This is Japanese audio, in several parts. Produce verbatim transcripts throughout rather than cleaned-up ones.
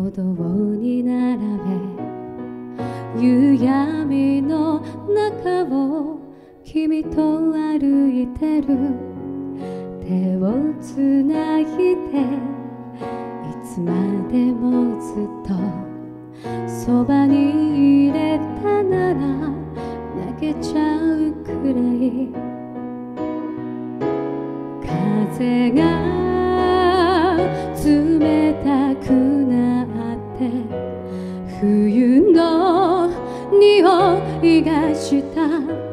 歩道に並べ夕闇の中を君と歩いてる手をつないでいつまでもずっとそばにいれたなら泣けちゃうくらい風が冷たくなって冬の匂いがした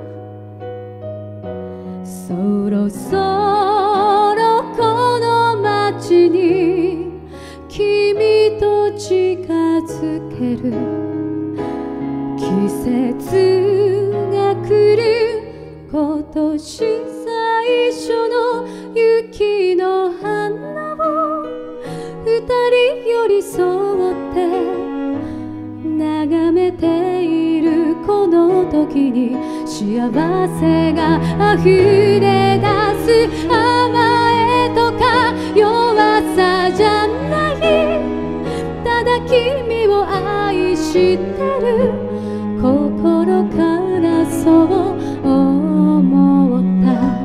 そろそろこの街に君と近づける季節が来る今年最初の雪の花を二人寄り添って眺めているこの時に幸せがあふれ出す甘えとか弱さじゃないただ君を愛してる心からそう思った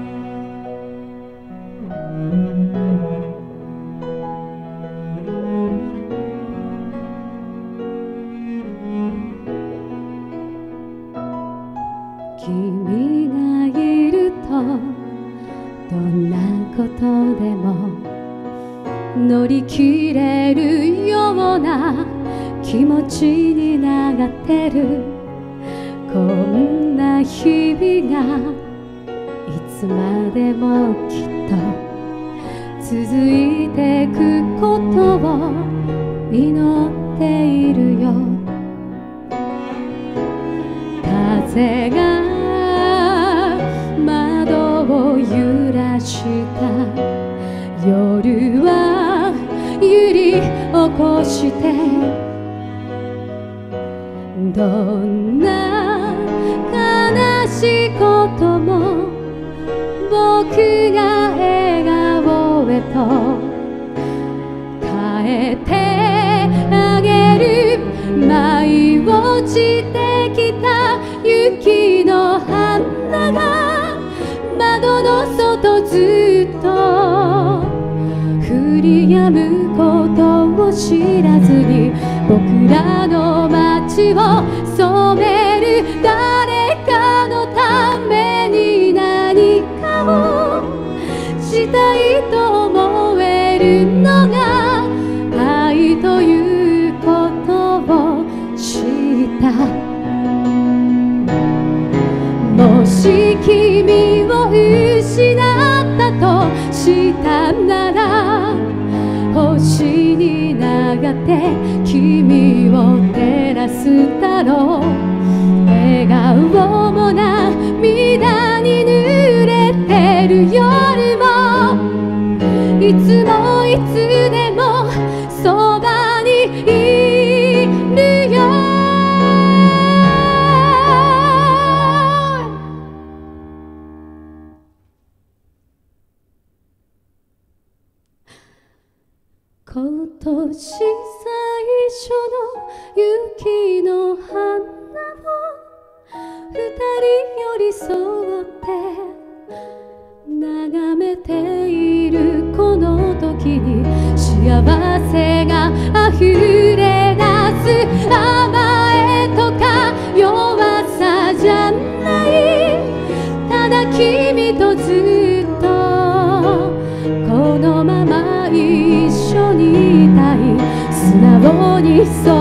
君がいるとどんなことでも乗り切れるような気持ちになってるこんな日々がいつまでもきっと続いてくことを祈っているよ風が窓を揺らした夜は揺り起こしてどんな悲しいことも僕が笑顔へと変えてあげる舞い落ちてきた雪の花が窓の外ずっと降り止むことを知らずに僕らの街を染める誰かのために何かをしたいと思えるのが愛ということを知ったもし君を失ったとしたなら星に流って君を照らすだろう笑顔も涙に濡れてる夜もいつもいつでもそばにいるよ今年最初の雪の花を二人寄り添って眺めているこの時に幸せがあふれ出す甘えとか弱さじゃないただ君とずっとこのまま一緒にいたい素直にそう